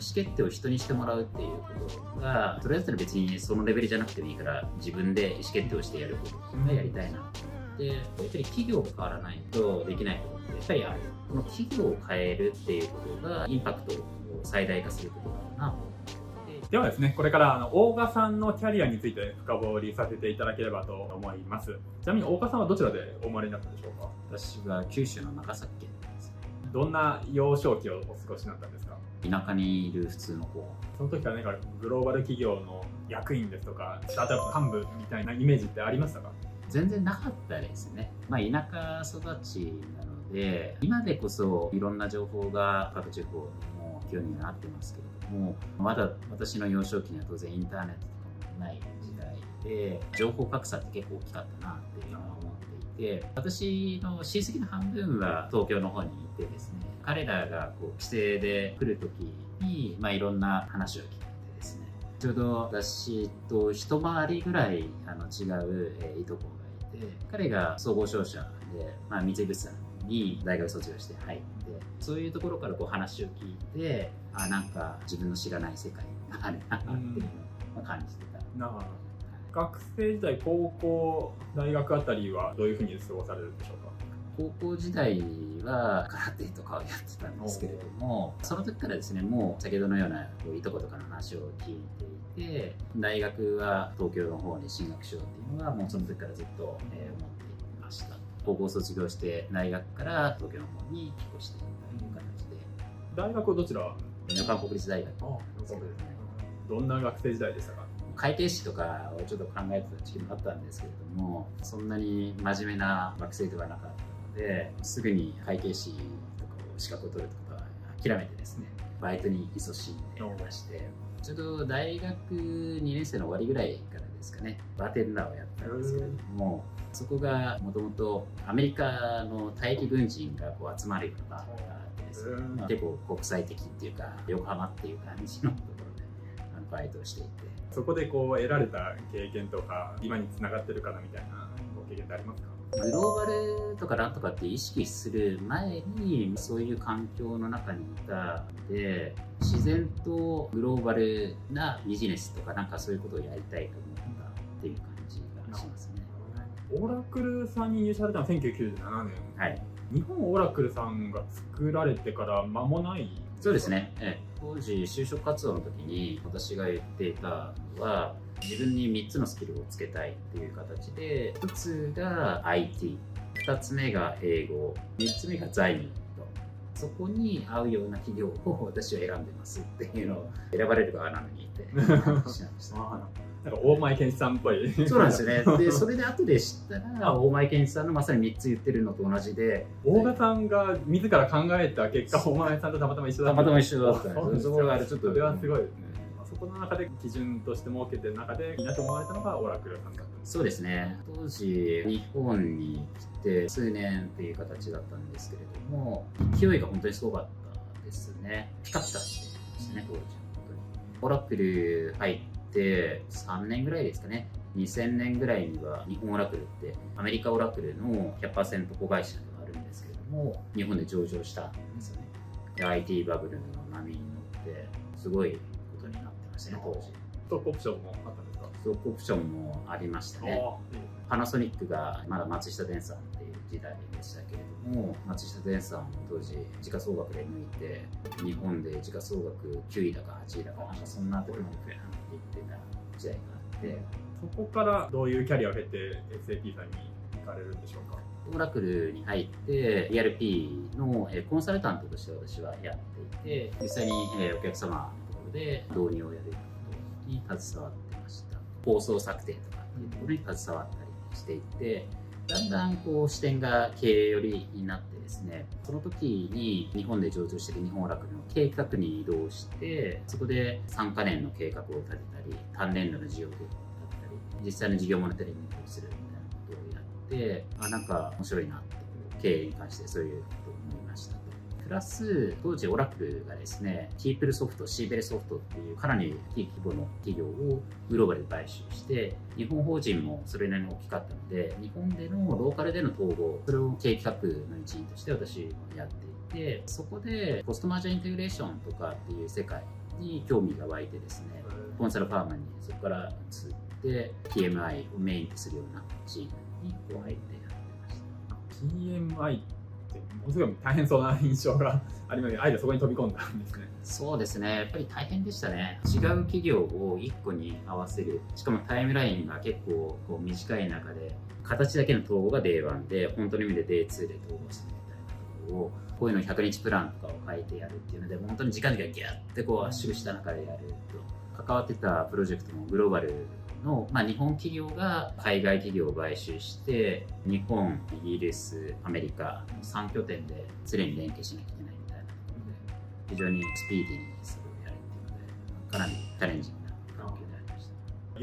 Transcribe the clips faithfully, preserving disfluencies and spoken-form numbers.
決定を人にしてもらうっていうことが、それだったら別にそのレベルじゃなくてもいいから自分で意思決定をしてやることがやりたいなで、やっぱり企業が変わらないとできないことってやっぱりある。この企業を変えるっていうことがインパクトを最大化することだなと思って。 ではですね、これからあの大賀さんのキャリアについて深掘りさせていただければと思います。ちなみに大賀さんはどちらでお生まれになったんでしょうか？ 私は九州の長崎県ですね。 どんな幼少期をお過ごしになったんですか？ 田舎にいる普通の子。 その時から何かグローバル企業の役員ですとかスタートアップ幹部みたいなイメージってありましたか？ 全然なかったですね。まあ、田舎育ちなので、今でこそいろんな情報が各地方にも興味があってますけれども、まだ私の幼少期には当然インターネットとかもない時代で、情報格差って結構大きかったなっていうのは思っていて、私の親戚の半分は東京の方にいてですね、彼らがこう帰省で来る時に、まあ、いろんな話を聞いてですね、ちょうど私と一回りぐらいあの違う、えー、いとこがいて、彼が総合商社で、まあ、三井物産に大学卒業して入って、そういうところからこう話を聞いて、あ、なんか自分の知らない世界があるなっていうのを感じてた。 なるほど。学生時代、高校、大学あたりはどういうふうに過ごされるんでしょうか？ 高校時代は空手とかをやってたんですけれども、その時からですね、もう先ほどのようなこういとことかの話を聞いていて、大学は東京の方に進学しようっていうのはもうその時からずっと、えー、思っていました。高校卒業して大学から東京の方に引っ越していったという形で。 大学はどちら？ 横浜国立大学ですけどね。 どんな学生時代でしたか？ 会計士とかをちょっと考えてた時期もあったんですけれども、そんなに真面目な学生ではなかったので、すぐに会計士とかを資格を取るとか諦めてですね、バイトに勤しんでまして、ちょうど大学にねん生の終わりぐらいからですかね、バーテンダーをやったんですけれども、そこがもともとアメリカの退役軍人がこう集まるようなバーがあってですね、まあ、結構国際的っていうか横浜っていう感じのところであのバイトをしていて、 そこでこう得られた経験とか今につながってるかなみたいなご経験ってありますか？ グローバルとかなんとかって意識する前にそういう環境の中にいたので、自然とグローバルなビジネスとかなんかそういうことをやりたいと思ったっていう感じがしますね。 オラクルさんに入社されたのはせんきゅうひゃくきゅうじゅうななねん、はい、日本オラクルさんが作られてから間もない。 そうですね、ええ、当時就職活動の時に私が言っていたのは、自分にみっつのスキルをつけたいっていう形で、ひとつが アイティー、ふたつめが英語、みっつめが財務と、そこに合うような企業を私は選んでますっていうのを選ばれる側なのにって話しました。 なんか大前健一さんっぽい。 そうなんですよね。で、それで後で知ったら、大前健一さんのまさにみっつ言ってるのと同じで、 大賀さんが自ら考えた結果、大前さんとたまたま一緒だった。 たまたま一緒だったんです。そこがちょっと、 それはすごいですね。そこの中で基準として設けてる中でいいなと思われたのがオラクルさんだったんです。 そうですね。当時日本に来て数年っていう形だったんですけれども、勢いが本当にすごかったですね。ピカピカしてましたね、当時。本当にオラクル入ってさんねんぐらいですかね。にせんねんぐらいには日本オラクルってアメリカオラクルの ひゃくパーセント 子会社ではあるんですけれども、日本で上場したんですよね。で アイティー バブルの波に乗ってすごいことになってましたね、当時。 ストックオプションもあったんですか？ ストックオプションもありましたね。パナソニックがまだ松下電産っていう時代でしたけれども、松下電産も当時時価総額で抜いて、日本で時価総額きゅういだかはちいだか、なんかそんなところまでフェーンっていってた時代があって、 そこからどういうキャリアを経て エスエーピー さんに行かれるんでしょうか？ オラクルに入って イーアールピー のコンサルタントとして私はやっていて、実際にお客様のところで導入をやることに携わってました。構想策定とかっていうところに携わったりしていて、だんだんこう視点が経営寄りになってですね、その時に日本で上場している日本オラクルの計画に移動して、そこでさんかねんの計画を立てたり、単年度の事業計画を立てたり、実際の事業モニタリングをするみたいなことをやって、あ、なんか面白いなって経営に関してそういうことを思いましたと。プラス当時オラクルがですね、キープルソフト、シーベルソフトっていうかなり大きい規模の企業をグローバルで買収して、日本法人もそれなりに大きかったので、日本でのローカルでの統合、それを経営企画の一員として私もやっていて、そこでポストマージャンインテグレーションとかっていう世界に興味が湧いてですね、コンサルファームにそこから移って ティーエムアイ をメインとするようなチームにこう入ってやってました。 ティーエムアイ ってものすごい大変そうな印象がありますけど、あえてそこに飛び込んだんですね。 そうですね、やっぱり大変でしたね。違う企業をいっこに合わせる、しかもタイムラインが結構こう短い中で、形だけの統合が デイワン で、本当の意味で デイツー で統合するみたいなところを、こういうのひゃくにちプランとかを書いてやるっていうので、本当に時間時間ギュッてこう圧縮した中でやると。関わってたプロジェクトもグローバルの、まあ、日本企業が海外企業を買収して、日本、イギリス、アメリカのさん拠点で常に連携しなきゃいけないみたいなところで、非常にスピーディーにそれをやるっていうので、かなりチャレンジングな環境でありました。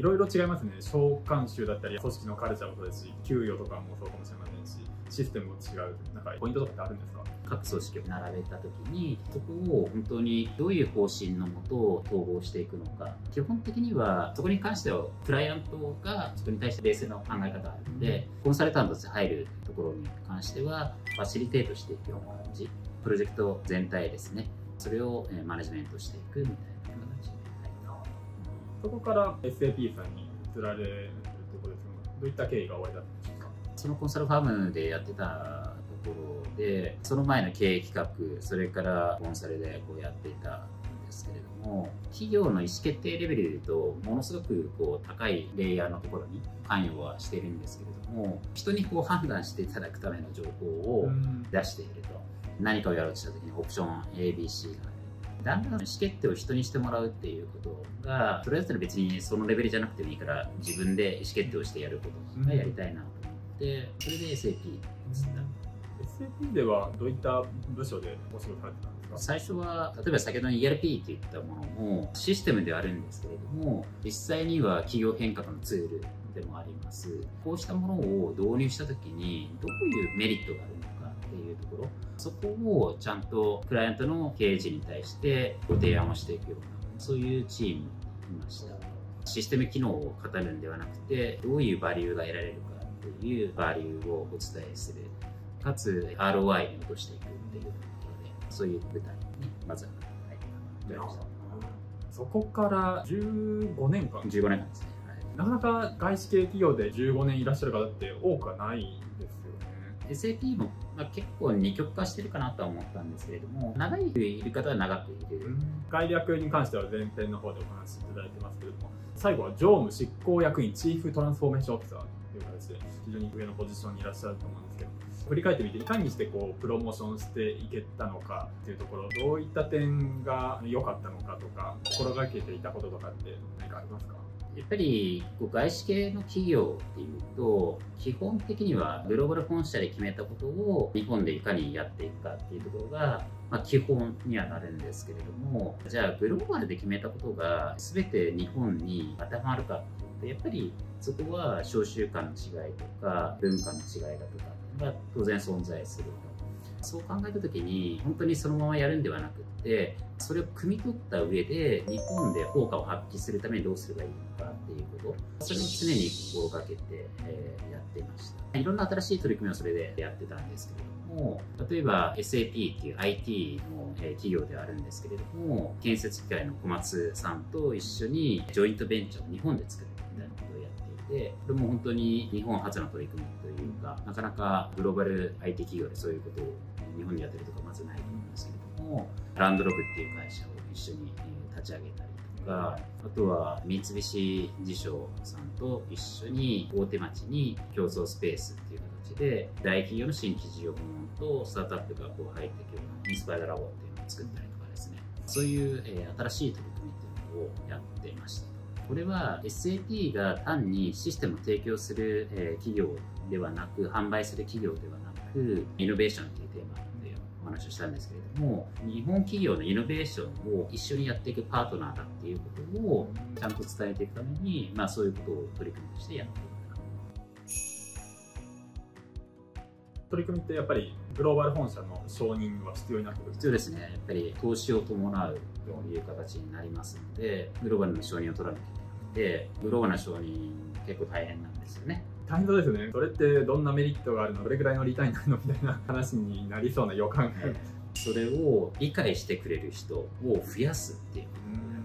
いろいろ違いますね。召喚集だったり、組織のカルチャーもそうですし、給与とかもそうかもしれませんし、システムも違う。なんかポイントとかってあるんですか？ 各組織を並べたときに、そこを本当にどういう方針のもと統合していくのか、基本的にはそこに関してはクライアントがそこに対して冷静な考え方があるので、コンサルタントとして入るところに関してはファシリテートしていくような感じ、プロジェクト全体ですね、それをマネジメントしていくみたいな形で入った。 そこから エスエーピー さんに移られるところですけど、どういった経緯が終わりだったんでしょうか？ そのコンサルファームでやってたところで、その前の経営企画、それからコンサルでこうやっていたんですけれども、企業の意思決定レベルでいうと、ものすごくこう高いレイヤーのところに関与はしているんですけれども、人にこう判断していただくための情報を出していると、何かをやろうとしたときにオプション エービーシー がある。だんだん意思決定を人にしてもらうっていうことが、それだったら別にそのレベルじゃなくてもいいから、自分で意思決定をしてやることがやりたいなと思って、それで エスエーピー ですね。 エスエーピー ではどういった部署でお仕事されてたんですか？ 最初は例えば先ほどの イーアールピー といったものもシステムではあるんですけれども、実際には企業変革のツールでもあります。こうしたものを導入した時にどういうメリットがあるのかっていうところ、そこをちゃんとクライアントの経営陣に対してご提案をしていくような、そういうチームにいました。システム機能を語るんではなくて、どういうバリューが得られるかっていうバリューをお伝えする、かつ アールオーアイ に落としていくっていうところで、そういう舞台にまずは入ってました。 そこからじゅうごねんかんじゅうごねんかんですね。はい、 なかなか外資系企業でじゅうごねんいらっしゃる方って多くはないですよね。 エスエーピー も、まあ、結構二極化してるかなとは思ったんですけれども、長いいる方は長くいる。 概略に関しては前編の方でお話しいただいてますけれども、最後は常務執行役員チーフトランスフォーメーションオフィサーという形で非常に上のポジションにいらっしゃると思うんですけど、振り返ってみていかにしてこうプロモーションしていけたのかっていうところ、どういった点が良かったのかとか、心がけていたこととかって何かありますか？ やっぱり外資系の企業っていうと、基本的にはグローバル本社で決めたことを日本でいかにやっていくかっていうところが、まあ、基本にはなるんですけれども、じゃあグローバルで決めたことが全て日本に当てはまるかっていうと、やっぱりそこは商習慣の違いとか文化の違いだとかが当然存在すると。そう考えた時に本当にそのままやるんではなくって、それを汲み取った上で日本で効果を発揮するためにどうすればいいのかっていうこと、それを常に心がけて、えー、やっていました。いろんな新しい取り組みをそれでやってたんですけれども、例えば エスエーピー っていう アイティー の企業ではあるんですけれども、建設機械の小松さんと一緒にジョイントベンチャーを日本で作るみたいなことをやっていて、これも本当に日本初の取り組みというか、なかなかグローバル アイティー 企業でそういうことを日本でやってるとかまずないと思うんですけれども、ランドログっていう会社を一緒に立ち上げたりとか、あとは三菱地所さんと一緒に大手町に競争スペースっていう形で大企業の新規事業部門とスタートアップがこう入っていくようなインスパイアラボっていうのを作ったりとかですね、そういう、えー、新しい取り組みっていうのをやっていました。これは エスエーピー が単にシステムを提供する、えー、企業ではなく、販売する企業ではなく、イノベーションというテーマでお話をしたんですけれども、日本企業のイノベーションを一緒にやっていくパートナーだっていうことをちゃんと伝えていくために、まあ、そういうことを取り組みとしてやっていく。 取り組みってやっぱりグローバル本社の承認は必要になってくる？ 必要ですね。やっぱり投資を伴うという形になりますので、グローバルの承認を取らなきゃいけなくて、グローバルな承認結構大変なんですよね。 大変そうですね。それってどんなメリットがあるの、どれぐらいのリターンになるのみたいな話になりそうな予感が、はい、 それを理解してくれる人を増やすっていう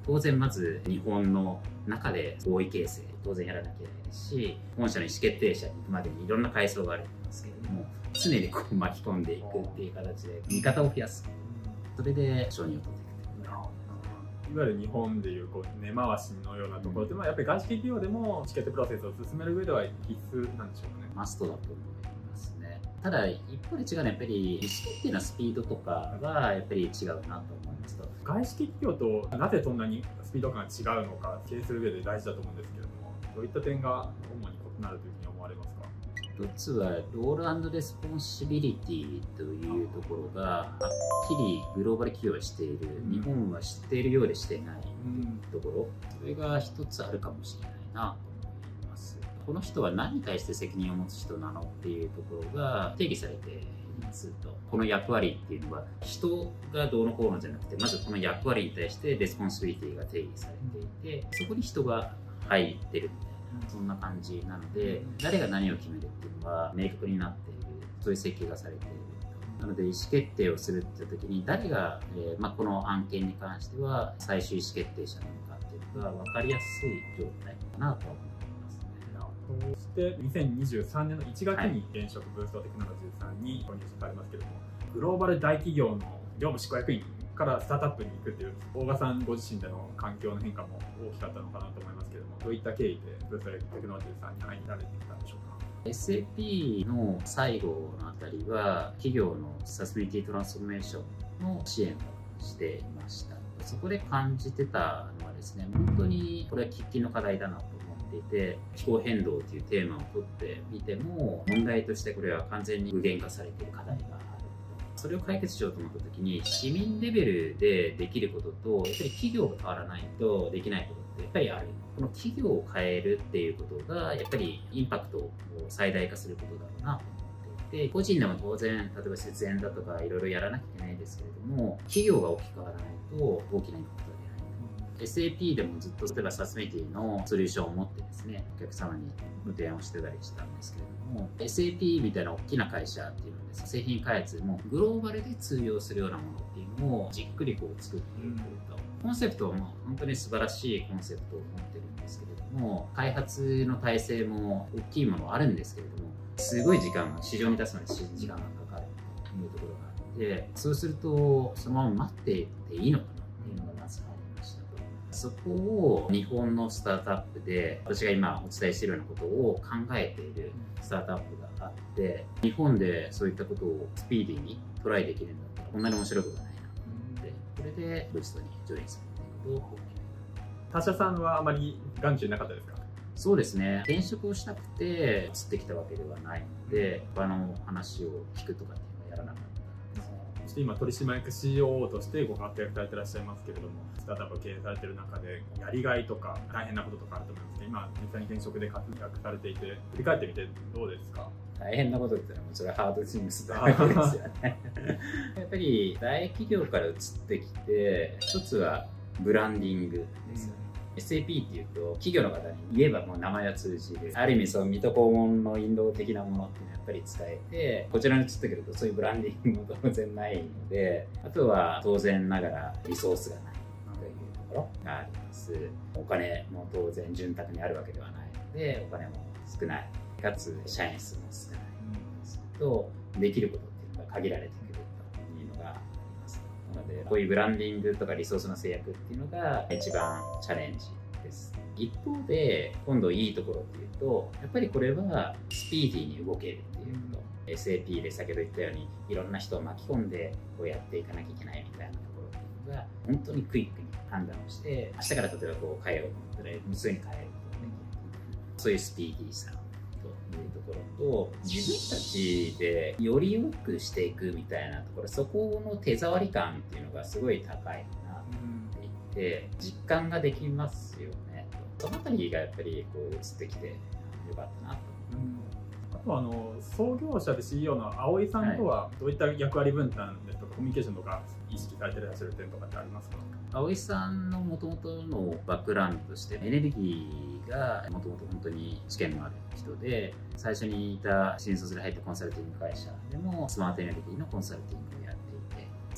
当然まず日本の中で合意形成当然やらなきゃいけないですし、本社の意思決定者に行くまでにいろんな階層があるんですけれども、常にこう巻き込んでいくっていう形で味方を増やす、それで承認を取っていく。 いわゆる日本でいうこう根回しのようなところで、うん、やっぱり外資系企業でも意思決定プロセスを進める上では必須なんでしょうかね。 マストだと思いますね。ただ一方で違うのはやっぱり意思決定のスピードとかがやっぱり違うなと思いますと。 外資系企業となぜそんなにスピード感が違うのか経営する上で大事だと思うんですけれども、どういった点が主に異なるというふうに思われますか？ 一つはロール&レスポンシビリティというところがはっきりグローバル企業はしている、日本は知っているようでしていないところ、それが一つあるかもしれないなと思います。この人は何に対して責任を持つ人なのっていうところが定義されていますと、この役割っていうのは人がどうのこうのじゃなくて、まずこの役割に対してレスポンシビリティが定義されていて、そこに人が入ってるみたいな。そんな感じなので、誰が何を決めるっていうのは明確になっている、そういう設計がされている。なので意思決定をするっていう時に誰が、えーまあ、この案件に関しては最終意思決定者なのかっていうのが分かりやすい状態かなと思いますね。 そしてにせんにじゅうさんねんのいちがつに現職ブーストテクノロジーさんに投入されますけれども、グローバル大企業の業務執行役員からスタートアップに行くっていう大賀さんご自身での環境の変化も大きかったのかなと思いますけれども、どういった経緯でブーストテクノロジーさんに入られてきたんでしょうか？ エスエーピー の最後のあたりは企業のサステナビリティトランスフォーメーションの支援をしていました。そこで感じてたのはですね、本当にこれは喫緊の課題だなと思っていて、気候変動というテーマを取ってみても問題としてこれは完全に具現化されている課題がある。それを解決しようと思った時に市民レベルでできることとやっぱり企業が変わらないとできないことってやっぱりある。この企業を変えるっていうことがやっぱりインパクトを最大化することだろうなと思っていて、個人でも当然例えば節電だとかいろいろやらなきゃいけないですけれども、企業が大きく変わらないと大きなインパクトが出ない。エスエーピー でもずっと例えばサステナビリティのソリューションを持ってですね、お客様にご提案をしてたりしたんですけれども、 エスエーピー みたいな大きな会社っていうのはですね、製品開発もグローバルで通用するようなものっていうのをじっくりこう作っていくと、コンセプトも本当に素晴らしいコンセプトを持ってるんですけれども、開発の体制も大きいものはあるんですけれども、すごい時間が市場に出すのに時間がかかるというところがあって、そうするとそのまま待っていていいのかなっていうのがまずありましたと。そこを日本のスタートアップで私が今お伝えしているようなことを考えているスタートアップがあって、日本でそういったことをスピーディーにトライできるんだったらこんなに面白いことはないなと思って、これでブーストにジョインするということを決めた。 他社さんはあまり眼中なかったですか？ そうですね、転職をしたくて移ってきたわけではないので、他の話を聞くとかっていうのはやらなかったですね。 そして今取締役 シーオーオー としてご活躍されていらっしゃいますけれども、スタートアップを経営されている中でやりがいとか大変なこととかあると思いますけど、今実際に転職で活躍されていて振り返ってみてどうですか？ 大変なことってのはもうそれはハードシングスなわけですよねやっぱり大企業から移ってきて、一つはブランディングですよね。エスエーピー っていうと企業の方に言えばもう名前は通じる、ある意味その水戸黄門の引導的なものっていうのはやっぱり使えて、こちらに移ってくるとそういうブランディングも当然ないので、あとは当然ながらリソースがないというところがあります。お金も当然潤沢にあるわけではないので、お金も少ない、かつ社員数も少ないですと、できることっていうのが限られてくるというのがあります。なのでこういうブランディングとかリソースの制約っていうのが一番チャレンジです。一方で今度いいところっていうと、やっぱりこれはスピーディーに動けるっていうこと、うん、エスエーピー で先ほど言ったようにいろんな人を巻き込んでこうやっていかなきゃいけないみたいなところっていうのが本当にクイックに判断をして、明日から例えばこう変えようと思ったら無数に変えることができる、そういうスピーディーさというところと、自分たちでより良くしていくみたいなところ、そこの手触り感っていうのがすごい高いなと思っていて、実感ができますよね。そのあたりがやっぱりこう移ってきてよかったなと思います。 あとはあの創業者で シーイーオー の青井さんとはどういった役割分担ですとか、はい、コミュニケーションとか意識されていらっしゃる点とかってありますか？ 青井さんのもともとのバックグラウンドとしてエネルギーがもともと本当に知見のある人で、最初にいた新卒で入ったコンサルティング会社でもスマートエネルギーのコンサルティングをやっていて、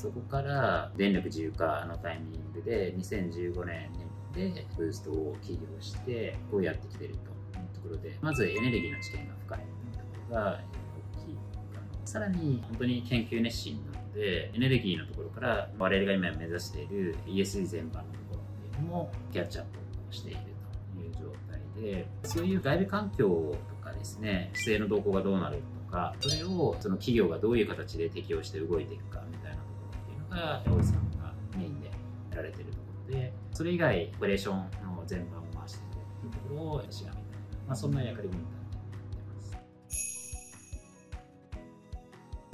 そこから電力自由化のタイミングでにせんじゅうごねんでブーストを起業してこうやってきているというところで、まずエネルギーの知見が深いところが大きいかな。さらに本当に研究熱心なので、エネルギーのところから我々が今目指している イーエスジー 全般のところっていうのもキャッチアップをしているという状態で、そういう外部環境とかですね、規制の動向がどうなるとか、それをその企業がどういう形で適用して動いていくかみたいなところっていうのが大井さんがメインでやられているところで、それ以外オペレーションの全般を回していくというところを私が見たいな、まあ、そんな役割分担でやってます。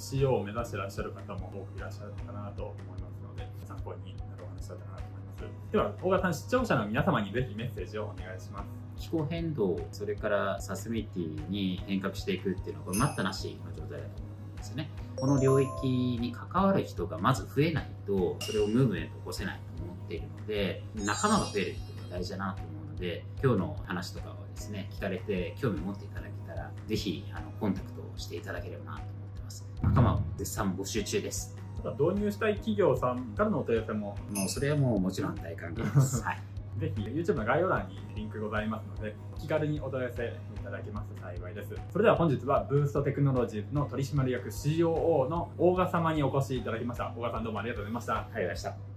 シーイーオー を目指していらっしゃる方も多くいらっしゃるのかなと思いますので、参考になるお話だったかなと思います。では大賀さん、視聴者の皆様にぜひメッセージをお願いします。 気候変動、それからサステナビリティに変革していくっていうのはこれ待ったなしの状態だと思うんですよね。この領域に関わる人がまず増えないと、それをムーブメントを起こせないと思っているので、仲間が増えるっていうのが大事だなと思うので、今日の話とかをですね、聞かれて興味を持っていただけたら、ぜひあのコンタクトをしていただければなと思ってます。仲間を絶賛募集中です。 導入したい企業さんからのお問い合わせも、 もうそれはもうもちろん大歓迎です。はい。 ぜひ YouTube の概要欄にリンクございますので、お気軽にお問い合わせいただけますと幸いです。それでは本日はブーストテクノロジーズの取締役 シーオーオー の大賀様にお越しいただきました。大賀さん、どうもありがとうございました。 ありがとうございました。